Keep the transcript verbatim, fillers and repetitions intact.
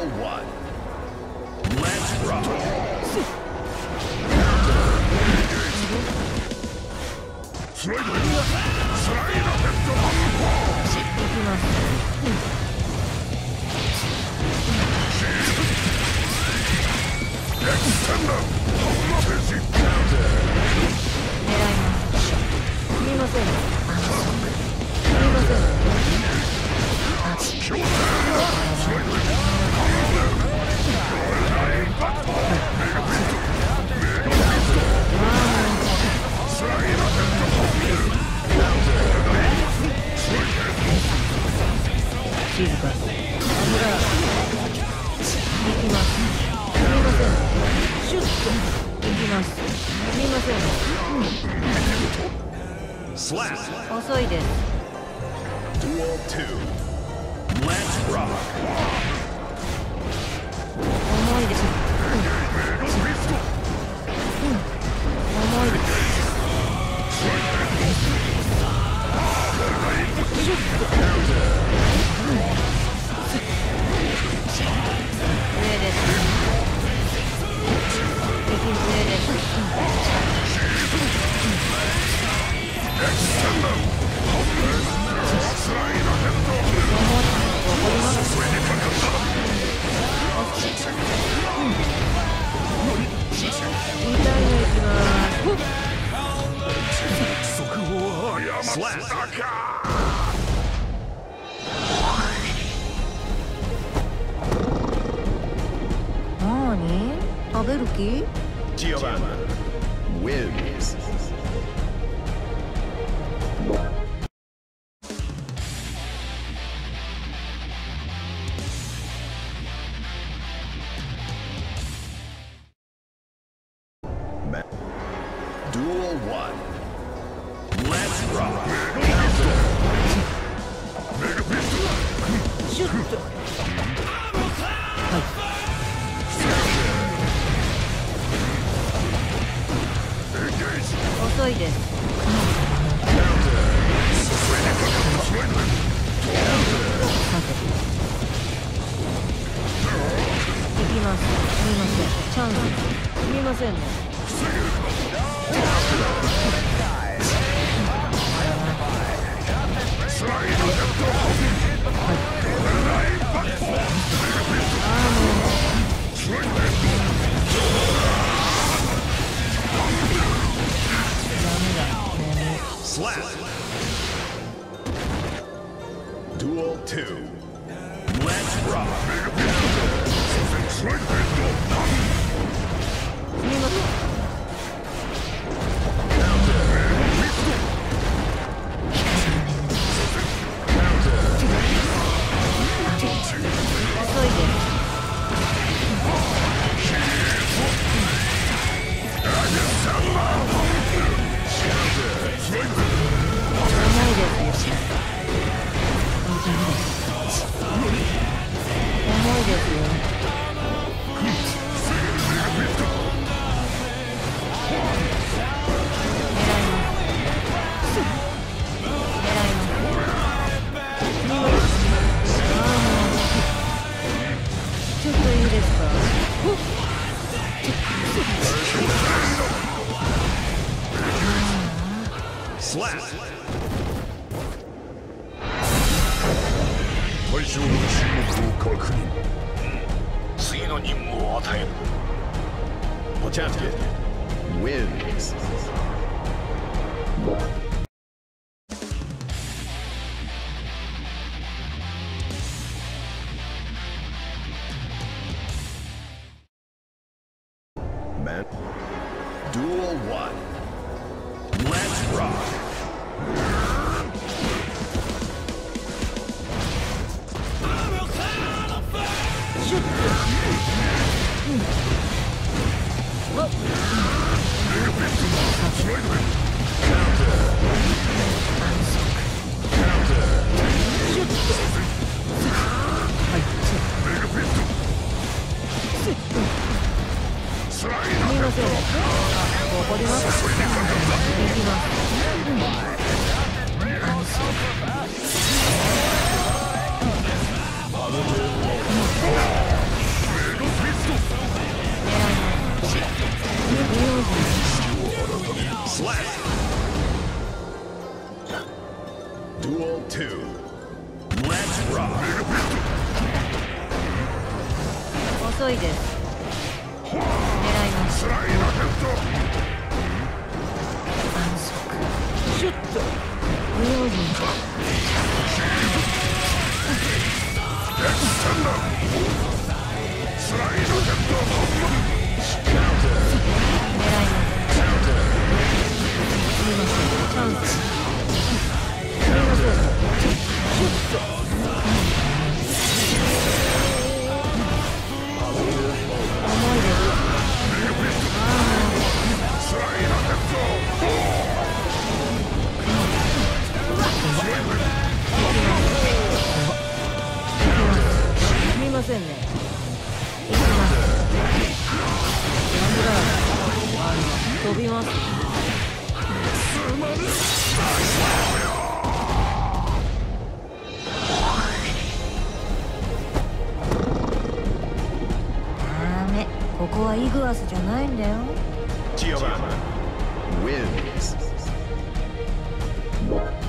Duel one. Let's rock. Slide. Slide up and Extender. Counter. すみません。すみません。静かに。行きます。すみません。シュッと行きます。すみません。Slap. 遅いです。Duel two. Let's rock. 重いです。うん、重いです。シュッと。うん、上です。敵の上です。何？食べる気？ Giovanna wins. Duel one. Let's rock. Mega pistol. Shoot. Engage. 遅いです。行きます。すみません。チャンス。すみませんね。Slap. Duel two. Let's rock. Slap. 対象の注目を確認。次の任務を与える。Potemkin wins. Man. Duel one. Let's rock. Shoot. Look. Counter. Counter. Shoot. Mega pistol. Slide. すみません。ここでます。行きます。うん Slap. Duel two. Let's rock. 遅いです。狙います。安息。シュッと。不用心。ませんね。行きます。なんぐらいあの飛びます。ダメ、ここはイグアスじゃないんだよ。 Giovanna wins.